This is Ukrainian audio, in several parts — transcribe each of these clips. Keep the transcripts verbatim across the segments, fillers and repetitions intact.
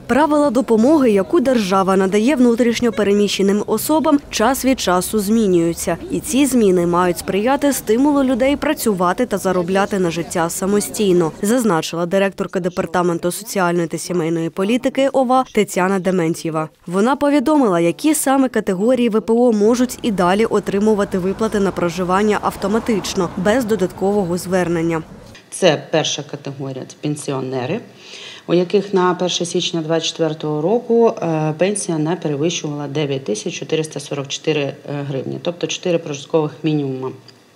Правила допомоги, яку держава надає внутрішньо переміщеним особам, час від часу змінюються. І ці зміни мають сприяти стимулу людей працювати та заробляти на життя самостійно, зазначила директорка Департаменту соціальної та сімейної політики ОВА Тетяна Дементьєва. Вона повідомила, які саме категорії ВПО можуть і далі отримувати виплати на проживання автоматично, без додаткового звернення. Це перша категорія – це пенсіонери, у яких на перше січня дві тисячі двадцять четвертого року пенсія не перевищувала дев'ять тисяч чотириста сорок чотири гривні, тобто чотири прожиткових мінімуми.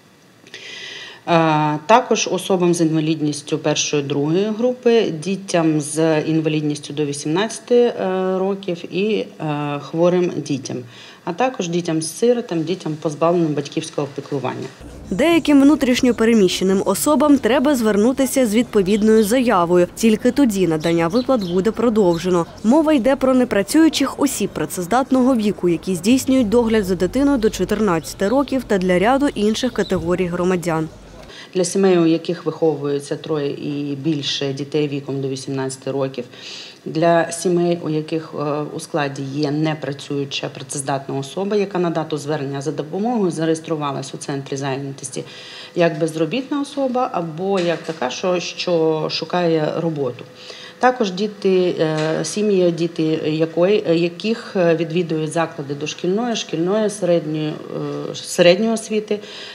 Також особам з інвалідністю першої другої групи, дітям з інвалідністю до вісімнадцяти років і хворим дітям, а також дітям-сиротам, дітям позбавленим батьківського піклування. Деяким внутрішньо переміщеним особам треба звернутися з відповідною заявою. Тільки тоді надання виплат буде продовжено. Мова йде про непрацюючих осіб працездатного віку, які здійснюють догляд за дитиною до чотирнадцяти років та для ряду інших категорій громадян. Для сімей, у яких виховується троє і більше дітей віком до вісімнадцяти років, для сімей, у яких у складі є непрацююча працездатна особа, яка на дату звернення за допомогою зареєструвалась у центрі зайнятості як безробітна особа або як така, що, що шукає роботу. Також діти, сім'ї, діти якої, яких відвідують заклади дошкільної, шкільної, середньої, середньої освіти,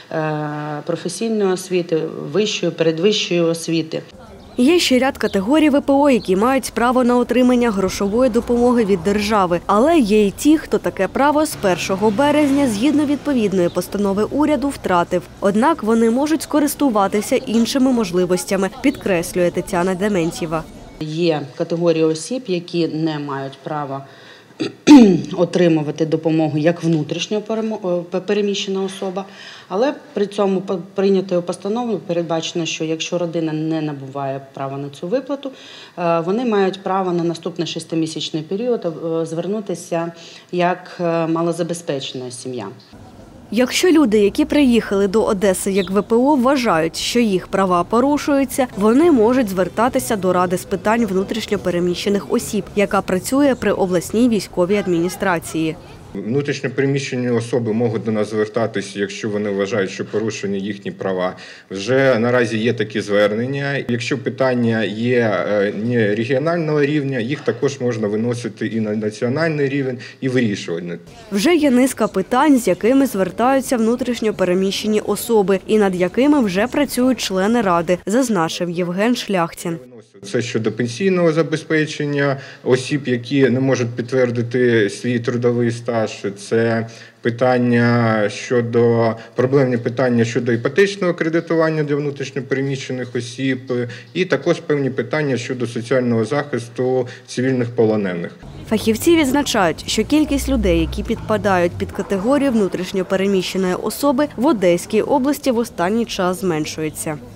професійної освіти, вищої, передвищої освіти. Є ще ряд категорій ВПО, які мають право на отримання грошової допомоги від держави. Але є й ті, хто таке право з першого березня згідно відповідної постанови уряду втратив. Однак вони можуть скористуватися іншими можливостями, підкреслює Тетяна Дементьєва. Є категорії осіб, які не мають права отримувати допомогу як внутрішньо переміщена особа, але при цьому прийнятою постановою передбачено, що якщо родина не набуває права на цю виплату, вони мають право на наступний шестимісячний період звернутися як малозабезпечена сім'я. Якщо люди, які приїхали до Одеси як ВПО, вважають, що їх права порушуються, вони можуть звертатися до Ради з питань внутрішньо переміщених осіб, яка працює при обласній військовій адміністрації. Внутрішньо переміщені особи можуть до нас звертатися, якщо вони вважають, що порушені їхні права. Вже наразі є такі звернення. Якщо питання є не регіонального рівня, їх також можна виносити і на національний рівень, і вирішувати. Вже є низка питань, з якими звертаються внутрішньо переміщені особи, і над якими вже працюють члени Ради, зазначив Євген Шляхтін. Це щодо пенсійного забезпечення осіб, які не можуть підтвердити свій трудовий стаж. Це питання щодо, проблемні питання щодо іпотечного кредитування для внутрішньопереміщених осіб і також певні питання щодо соціального захисту цивільних полонених. Фахівці відзначають, що кількість людей, які підпадають під категорію внутрішньо переміщеної особи, в Одеській області в останній час зменшується.